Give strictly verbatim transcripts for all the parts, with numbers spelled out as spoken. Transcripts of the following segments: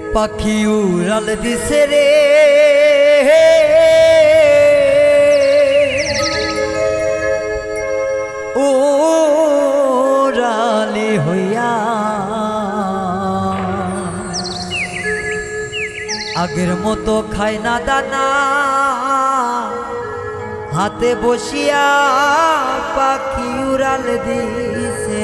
পাখি উড়াল দিছে রে উড়ালি হইয়া আগের মতো খায় না দানা হাতে বসিয়া পাখি উড়াল দিছে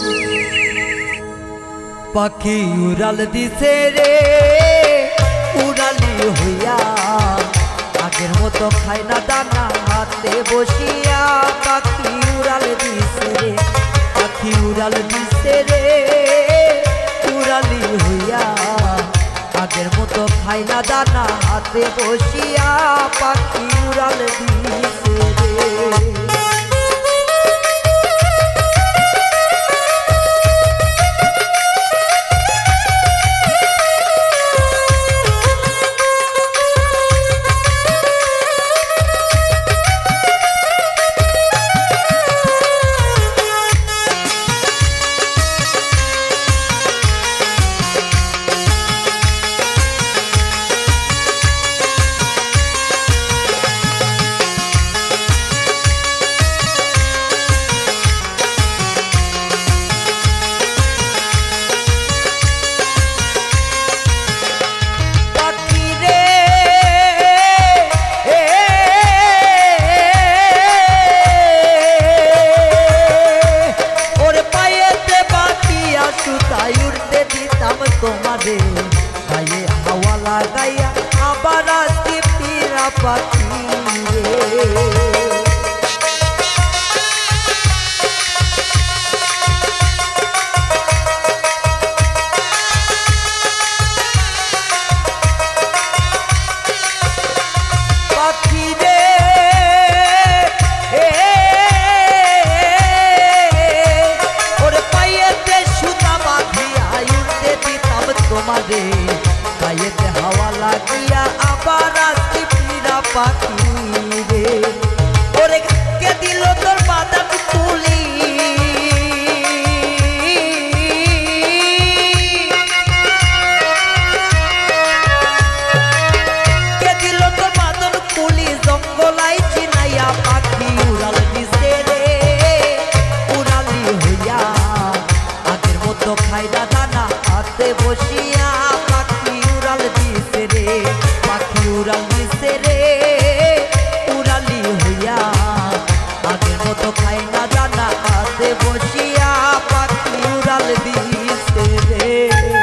পাখি উড়াল দিছে রে উড়ালি হইয়া আগের মতো খায় না দানা হাতে বসিয়া পাখি উড়াল দিছে রে পাখি উড়াল দিছে রে উড়ালি হইয়া আগের মতো খায় না দানা হাতে বসিয়া পাখি উড়াল দিছে রে তোমারে গায়ে হাওয়া লাগাইয়া আবার আসতে পিরা পাখি পাখি রে ওরে পাইয়েতে সুতা বাঁধিয়া উঠতে দিতাম তোমারে গায়েতে হাওয়া লাগিয়া আবার আসতে পিরা পাখি রে ওরে কে দিল তোর বাদাম তুলি কে দিল তোর বাদাম তুলি জঙ্গলাই চিনাইয়া পাখি উড়াল দিছে রে উড়ালি হইয়া আগের মতো খাই না দানা হাতে বসিয়া পাখি উড়াল দিছে রে পাখি উড়াল দিছে রে উড়ালি হইয়া আগের মতো খাই না দানা হাতে বসিয়া পাখি উড়াল দিছে রে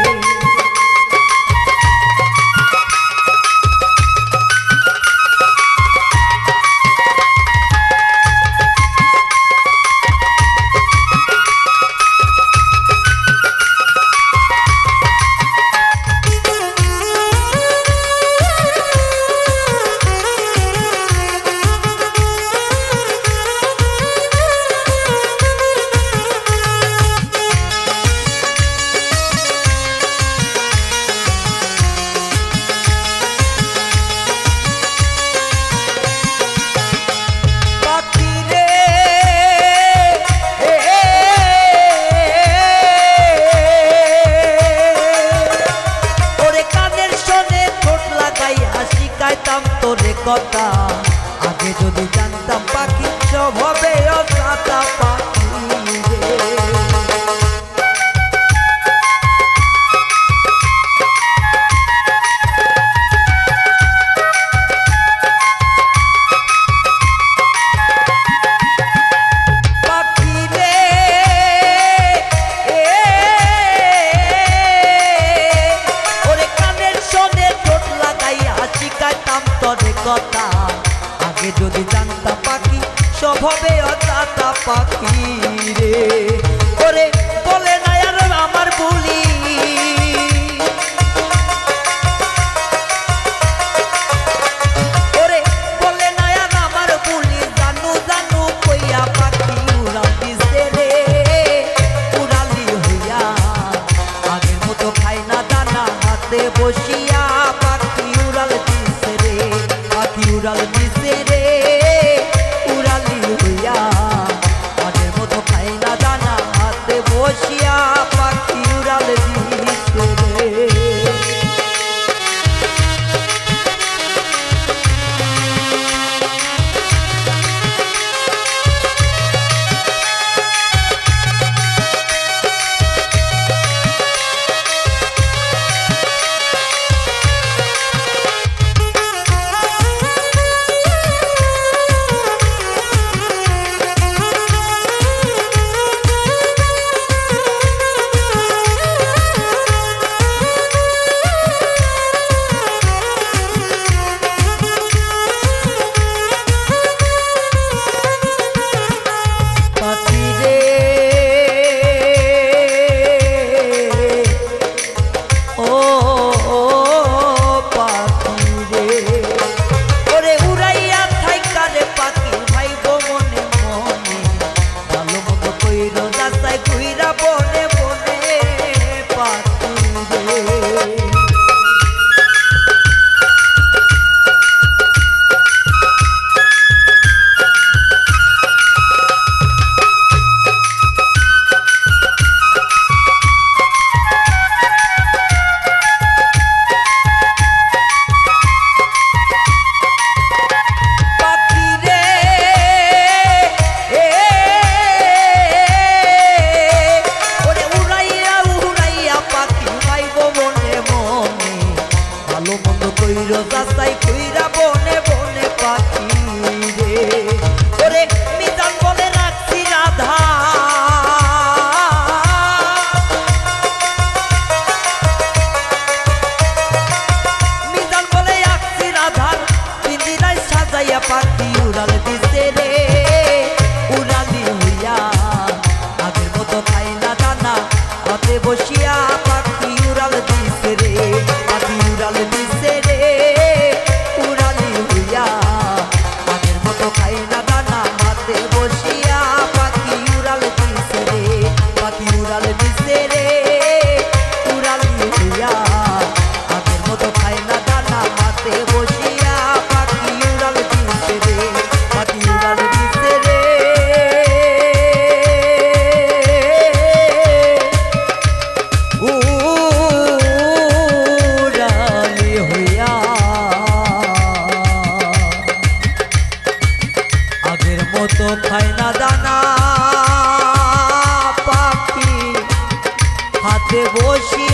তোরে কথা আগে যদি জানতাম পাখি সব হবে অসাতা পাখি রে পাখি রে ওরে কানের শোনে ঠোঁট লাগাইয়া শিখাইতাম তোরে কথা আগে যদি জানতাম পাখি সব হবে অজাতা পাখি রে ওরে বলে না আর আমার বলি ওরে বলে না আর আমার বলি জানু জানু কইয়া পাখি উড়াল দিছে রে উড়ালি হইয়া আগের মতো খাই না দানা হাতে বসিয়া পাখি উড়াল দিছে রে পাখি উড়াল দিছে রে উড়ালি হইয়া আগের মতো খাই না দানা হাতে বসিয়া পাখি উড়াল দিছে রে হাতে বসিয়া পাখি উড়াল দিছে রে, পাখি উড়াল দিছে রে উড়ালি হইয়া, আগের মতো খাই না দানা হাতে বসিয়া পাখি উড়াল দিছে রে, পাখি উড়াল দিছে রে উড়ালি হইয়া, আগের মতো খাই না দানা হাতে বসিয়া পাখি উড়াল দিছে রে, পাখি উড়াল দিছে রে উড়ালি হইয়া, আগের মতো খাই না দানা পাখি হাতে বসি